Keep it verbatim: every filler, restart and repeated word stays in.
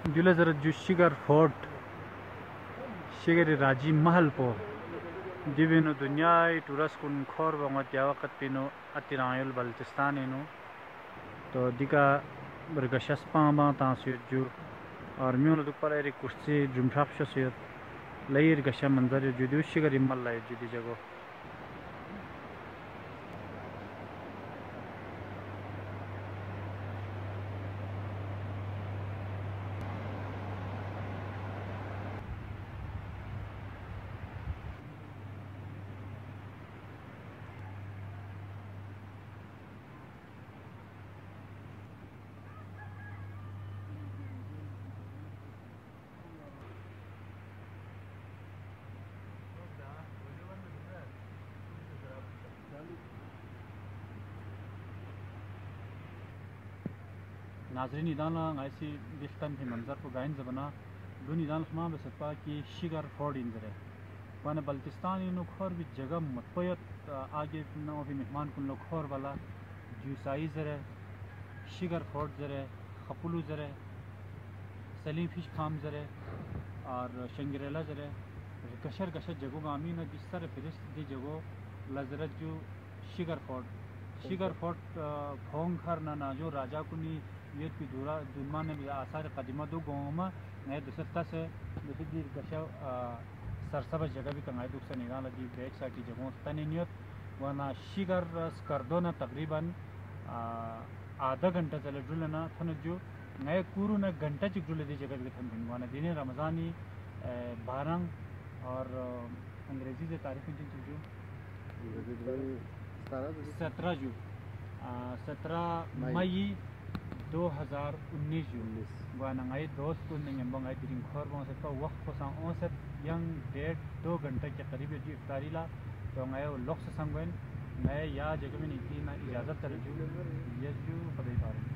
جوله زر جو sugar fort sugar راجی محل پو دیوینو دنیای تورس کن کھور بانگت یا وقت پینو اترائیل بلتستان اینو تو دیگا برگشس پان بان تانسیت جو اور میونو دو پر ایری کشتی جمشاق شسیت لیر گشا منظر جو دیو شیگر مل لائے جو دی جگو ناظرین ایدان ایسی گفتن تھی منظر کو گائن زبنا دون ایدان خما بسپا کی شیگر فورڈ انزرے وانا بلتستان اینو کھور بھی جگہ متپیت آگے نو بھی مہمان کن لوگ کھور والا جوسائی زرے شیگر فورڈ زرے خپلو زرے سلیم فش فارم زرے اور شنگریلا زرے کشر کشر جگہ گامین جس طرح فرست دی جگہ لزرت جو شیگر فورڈ شیگر فورٹ پھونگ کھر نا جو راجا کنی یہ کی دورا دنما نے آثار قدیمہ دو گاؤں میں نئے دستا سے دیر گشا سرسبہ جگہ بھی کنگائے دکھ سے نگاہ لگی بیک ساٹی جگہوں تنینیت ورنہ شیگر کردونا تقریباً آدھا گھنٹہ چلے جلنا تھن جو نئے کورو نہ گھنٹہ چک جلے دی جگہ بھی تھن دنوانا دین رمضانی بارنگ اور انگریزی سے تاریخ جن جو سترہ جو سترہ مئی دو ہزار انیس جو وانا نئے دوست کو نہیں بنگائے درین کھور بہت سکتا وقت کو سان اون ست ینگ ڈیڑھ دو گھنٹہ کے قریب جو افطاری لا تو نئے وہ لوگ سے سنگوین نئے یا جگہ میں نہیں تھی نہ اجازت ترجو یہ جو قدر پارے